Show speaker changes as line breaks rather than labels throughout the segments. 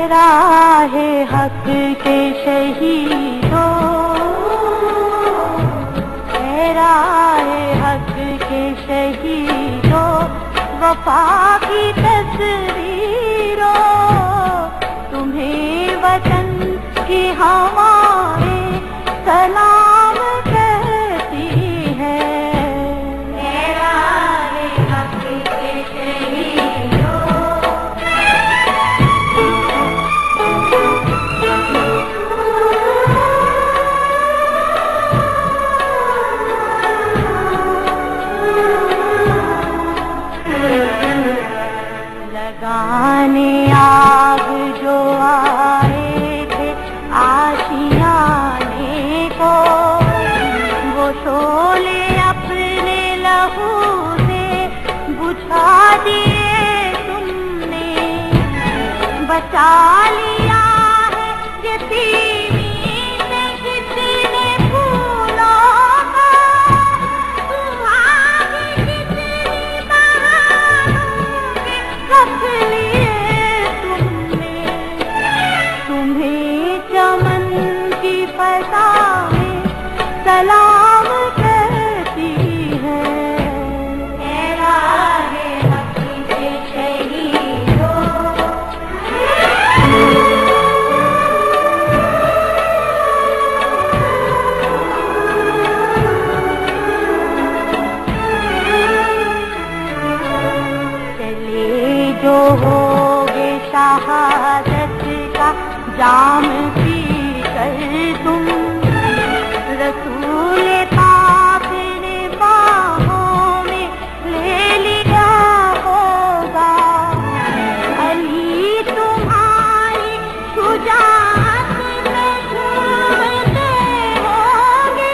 راہ حق کے شہیدوں، اے راہ حق کے شہیدوں، وفا کی تصویروں، تمہیں وطن کی ہوائیں سلام کہتی ہیں۔ اے راہ حق کے شہیدوں، لگانے آگ جو آئے تھے آشیانے کو، وہ شعلے اپنے لہو سے بجھا دیے تم نے، بچا لیا ہے یتیمی سے کتنے پھولوں کو، تمہاری کتنی بہاروں کے رکھ لیے تم نے، تمہیں چمن کی فضا میں سلام کہتی ہے۔ اے راہ حق کے شہیدوں، چلے جو ہوگے شہادت کا جام پی کر تم، رسول پاک نے باہوں میں لے لیا ہوگا، علی تمہاری شجاعت میں جھومتے ہوں گے،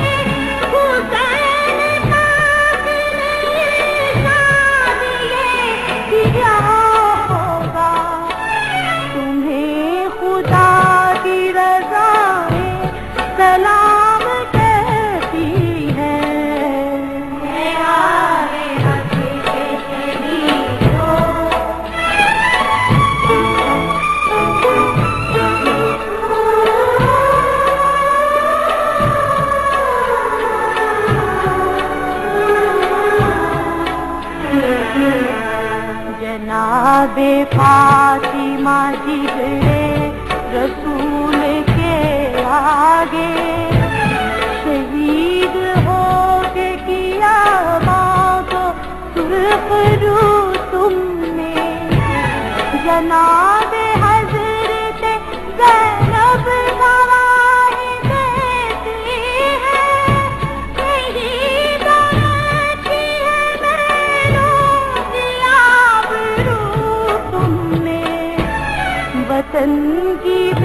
حسین پاک نے شاد یہ دیا ہوگا، تمہیں خدا کی رضا میں سلام کہتی ہے۔ اے راہ حق کے شہیدوں، جناب فاطمہ جگرے رسول کے آگے، شہید ہو کے کیا بات سرخ رو تم نے، جناب حضرت زینب گواہی دیتی ہے، یہی بنتی ہے بہنوں کی آبرو تم نے، وطن کی